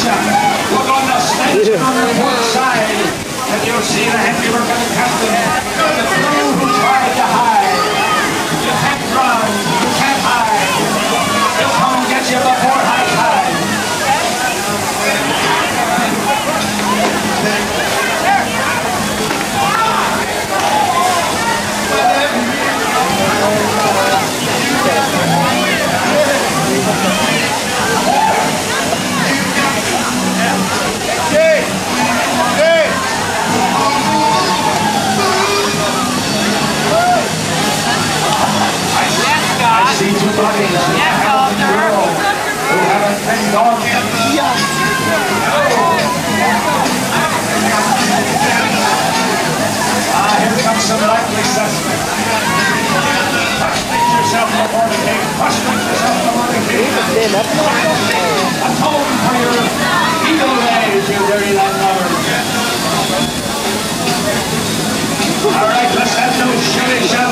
Look on the stakes on the port side, and you'll see the handiwork of the captain, and the crew who tried to hide. You can't run, you can't hide. He'll come and get you before high tide. I see two bodies in the heavenly world who haven't been gone yet. Here comes some likely suspect. Prostrate yourself before the king. Prostrate yourself before the king. Atone for your evil ways, you dirty landlubbers. All right, let's have no shilly-shally.